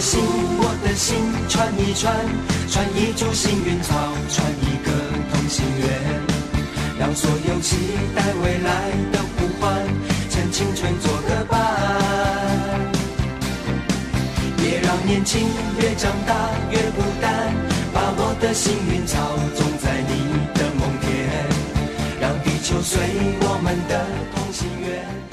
心，我的心串一串，串一株幸运草，串一个同心圆，让所有期待未来的呼唤，趁青春做个伴。别让年轻越长大越孤单，把我的幸运草种在你的梦田，让地球随我们的同心圆。